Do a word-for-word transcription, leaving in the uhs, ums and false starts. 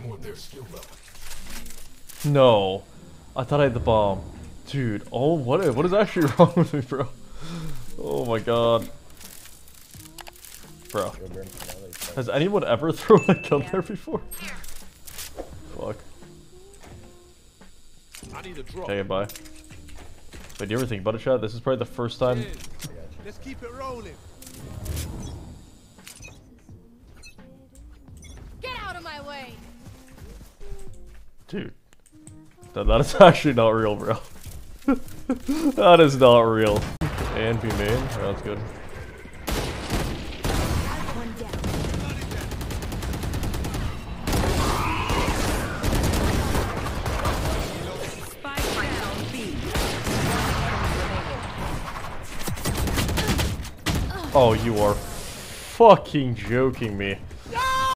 No. I thought I had the bomb. Dude, oh, what, what is actually wrong with me, bro? Oh my god. Bro. Has anyone ever thrown a gun there before? Fuck. Okay, goodbye. Wait, do you ever think about it, Chad? This is probably the first time. Let's keep it rolling. Get out of my way. Dude. That, that is actually not real, bro. That is not real. And be main. Oh, that's good. Oh, you are fucking joking me.